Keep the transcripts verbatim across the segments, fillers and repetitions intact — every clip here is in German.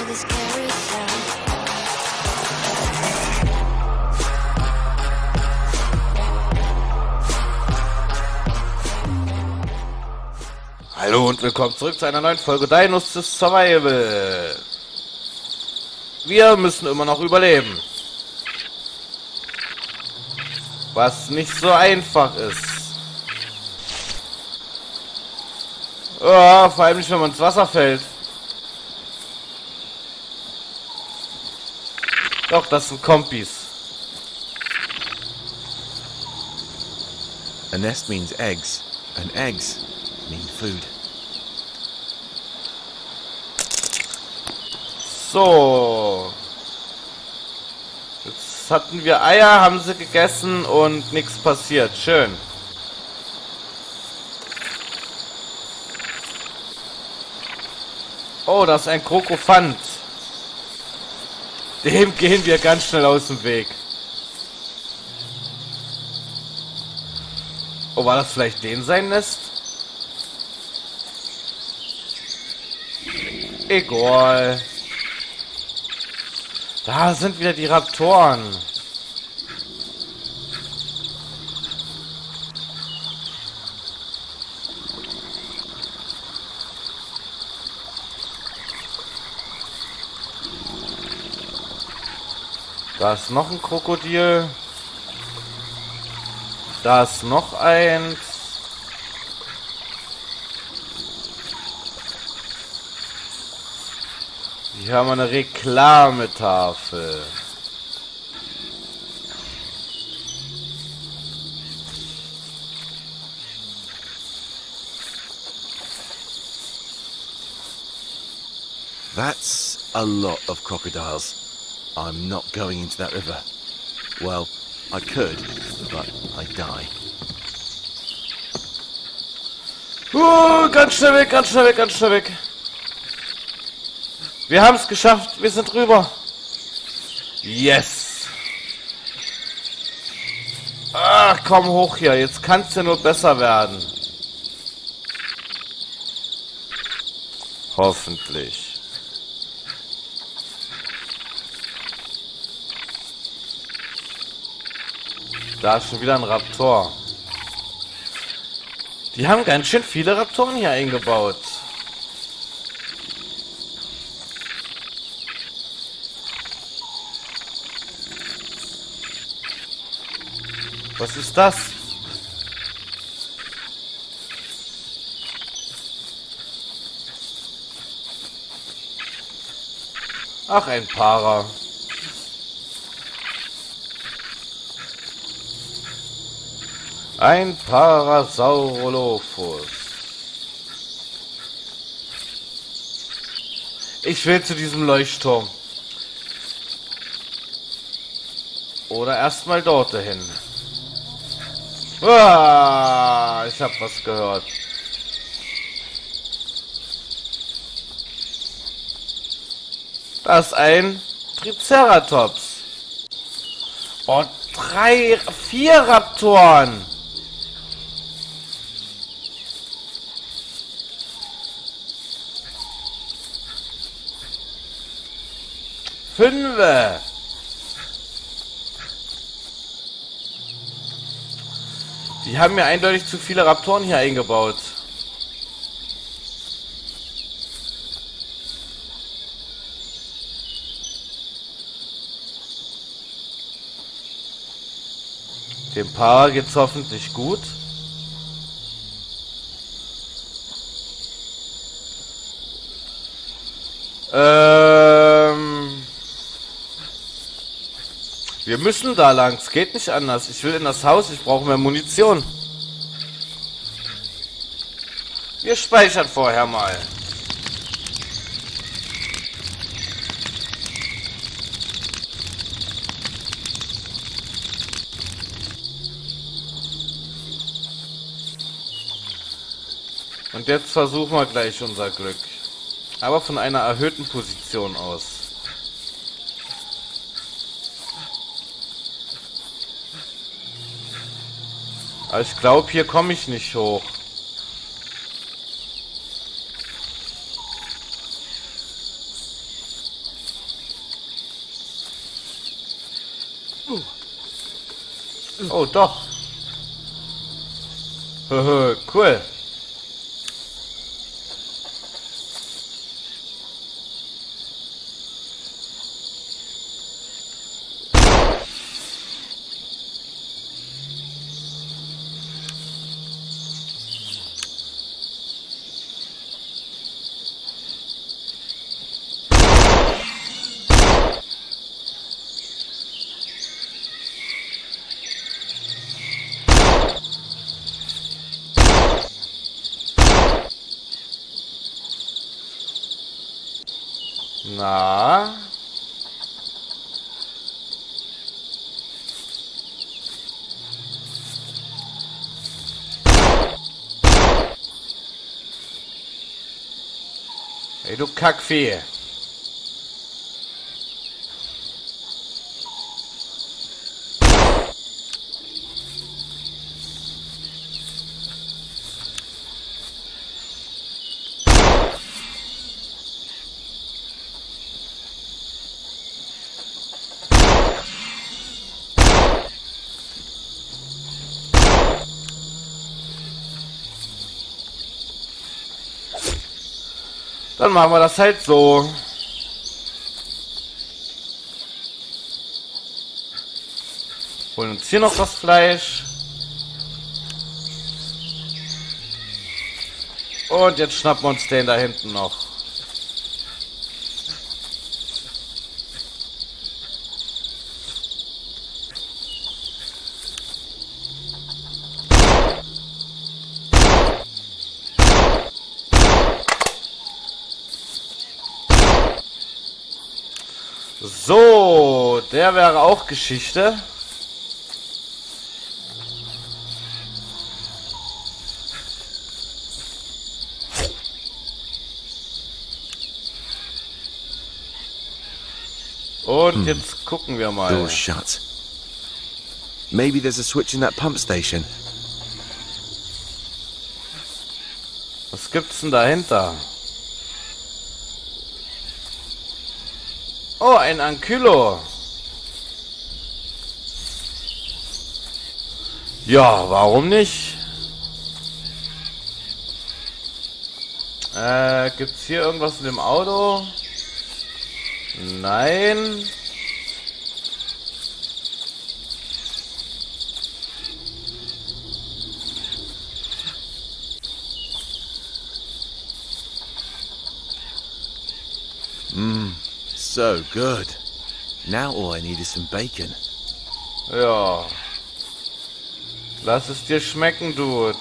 this carousel. Hallo und willkommen zurück zu einer neuen Folge Dynasty Survival. Wir müssen immer noch überleben. Was nicht so einfach ist. Ja, vor allem nicht, wenn man ins Wasser fällt. Doch, das sind Kompis. A nest means eggs, and eggs mean food. So. Jetzt hatten wir Eier, haben sie gegessen und nichts passiert. Schön. Oh, das ist ein Krokofant. Dem gehen wir ganz schnell aus dem Weg. Oh, war das vielleicht den sein Nest? Egal. Da sind wieder die Raptoren. Da ist noch ein Krokodil. Da ist noch eins. Hier haben wir eine Reklametafel. That's a lot of crocodiles. I'm not going into that river. Well, I could, but I'd die. Uh, ganz schnell weg, ganz schnell weg, ganz schnell weg. Wir haben es geschafft, wir sind rüber. Yes. Ach, komm hoch hier, jetzt kann es ja nur besser werden. Hoffentlich. Da ist schon wieder ein Raptor. Die haben ganz schön viele Raptoren hier eingebaut. Was ist das? Ach, ein Para. Ein Parasaurolophus. Ich will zu diesem Leuchtturm. Oder erstmal dort hin. Ah, ich hab was gehört. Das ist ein Triceratops. Oh, drei, vier Raptoren. Fünfe. Die haben mir eindeutig zu viele Raptoren hier eingebaut. Dem Paar geht's hoffentlich gut. Ähm... Wir müssen da lang, es geht nicht anders. Ich will in das Haus, ich brauche mehr Munition. Wir speichern vorher mal. Und jetzt versuchen wir gleich unser Glück. Aber von einer erhöhten Position aus. Aber ich glaube, hier komme ich nicht hoch. Oh, doch. Cool. Na? Ey, du Kackvieh. Dann machen wir das halt so. Holen uns hier noch das Fleisch. Und jetzt schnappen wir uns den da hinten noch. So, der wäre auch Geschichte. Und hm. jetzt gucken wir mal. Door shut. Maybe there's a switch in that pump station. Was gibt's denn dahinter? Oh, ein Ankylo. Ja, warum nicht? Äh, gibt's hier irgendwas in dem Auto? Nein. Mmm. So good. Now all I need is some bacon. Ja. Lass es dir schmecken, Dude.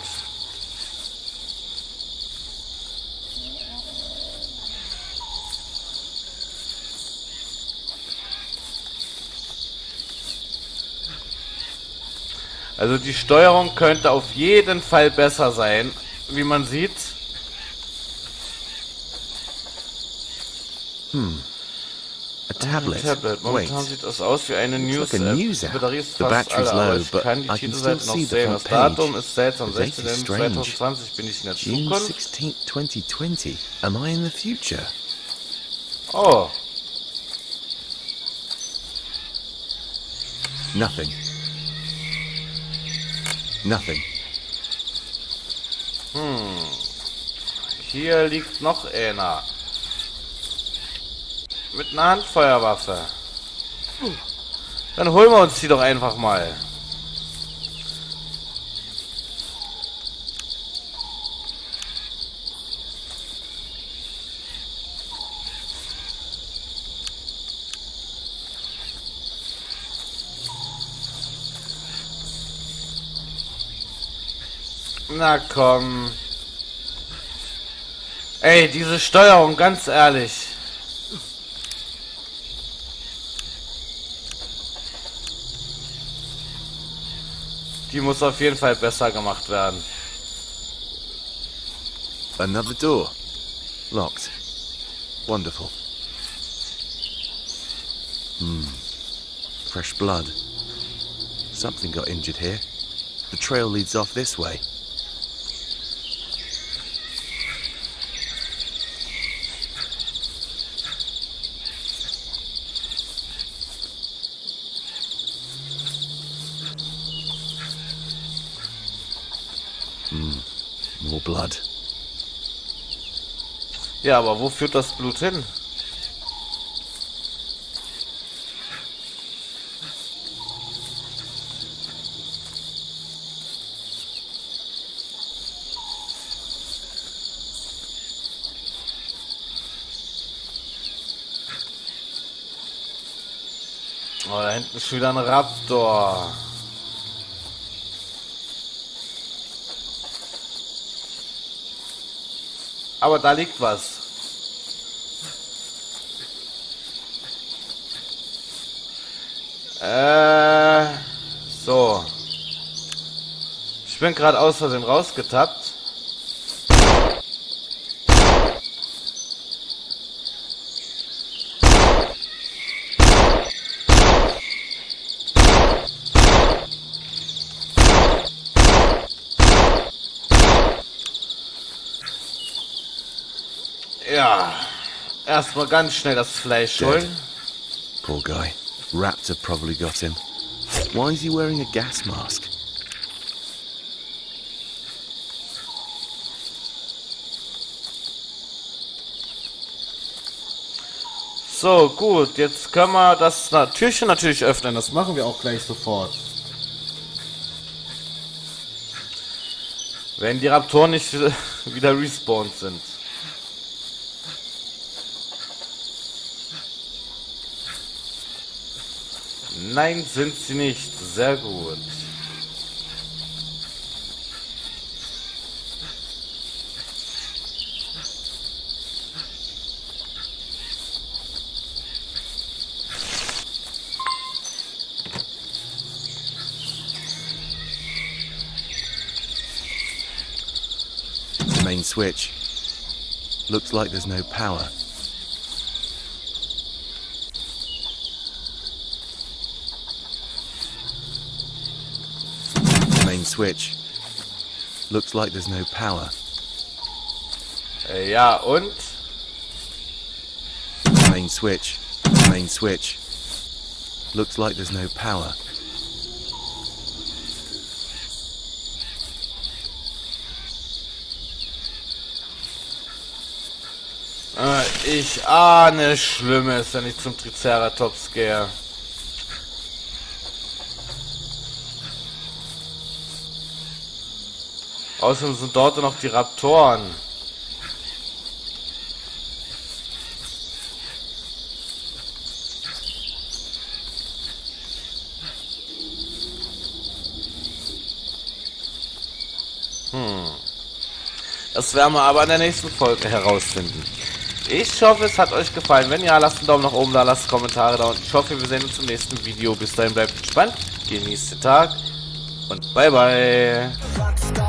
Also die Steuerung könnte auf jeden Fall besser sein, wie man sieht. Hm. A tablet. Tablet. Momentan Wait. sieht das aus wie eine News-App. Like News Die Batterie ist The fast alle, aber low, ich kann die Titelseite noch sehen. Das Datum ist seltsam. sechzehnter zweiter zweitausendzwanzig bin ich in der June Zukunft. sixteenth, twenty twenty. Am I in the future? Oh. Nothing. Nothing. Hm. Hier liegt noch einer. Mit einer Handfeuerwaffe. Dann holen wir uns die doch einfach mal. Na komm. Ey, diese Steuerung, ganz ehrlich. Die muss auf jeden Fall besser gemacht werden. Another door. Locked. Wonderful. Hmm. Fresh blood. Something got injured here. The trail leads off this way. more blood. Ja, aber wo führt das Blut hin? Oh, da hinten ist schon wieder ein Raptor. Aber da liegt was. Äh, so. Ich bin gerade aus Versehen rausgetappt. Ja, erstmal ganz schnell das Fleisch holen. Poor guy. Raptor probably got him. Why is he wearing a gas mask? So, gut, jetzt können wir das Türchen natürlich öffnen. Das machen wir auch gleich sofort. Wenn die Raptoren nicht wieder respawned sind. Nein, sind sie nicht. Sehr gut. Main switch. Looks like there's no power. Main switch. Looks like there's no power. Äh, ja, und? Main switch. Main switch. Looks like there's no power. Äh, ich ahne Schlimmes, wenn ich zum Triceratops gehe. Außerdem sind dort noch die Raptoren. Hm. Das werden wir aber in der nächsten Folge herausfinden. Ich hoffe, es hat euch gefallen. Wenn ja, lasst einen Daumen nach oben da, lasst Kommentare da und ich hoffe, wir sehen uns im nächsten Video. Bis dahin, bleibt entspannt, genießt den Tag und bye bye.